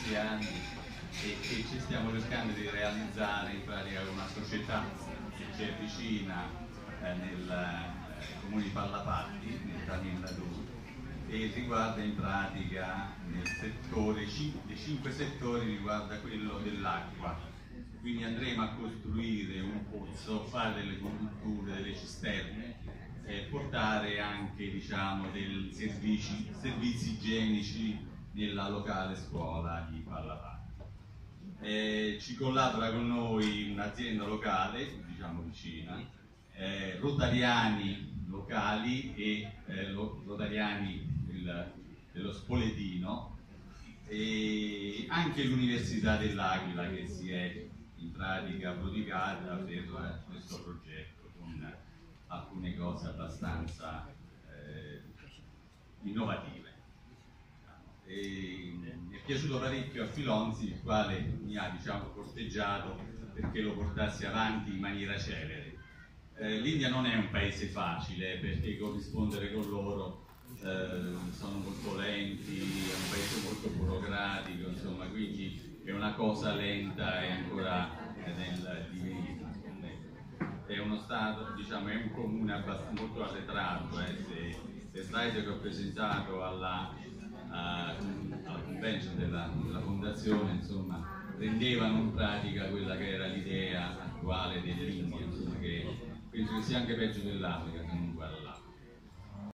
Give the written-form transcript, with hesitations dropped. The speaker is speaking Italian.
diversi anni e ci stiamo cercando di realizzare in pratica una società che ci avvicina nel comune di Pallapatti, nel Tamil e riguarda in pratica nel settore, dei 5 settori riguarda quello dell'acqua. Quindi andremo a costruire un pozzo, fare delle condutture, delle cisterne e portare anche diciamo, dei servizi igienici nella locale scuola di Pallapatti. Ci collabora con noi un'azienda locale, diciamo vicina, Rotariani locali e Rotariani dello Spoletino e anche l'Università dell'Aquila che si è in pratica prodigata per questo progetto con alcune cose abbastanza innovative. Mi è piaciuto parecchio a Filonzi, il quale mi ha diciamo, corteggiato perché lo portassi avanti in maniera celere. L'India non è un paese facile perché corrispondere con loro sono molto lenti, è un paese molto burocratico, insomma, quindi è una cosa lenta e ancora nel divenire. È uno stato, diciamo, è un comune abbastanza molto arretrato. Le slide che ho presentato alla convention della fondazione, insomma, rendevano in pratica quella che era l'idea attuale dell'India, insomma, che penso che sia anche peggio dell'Africa.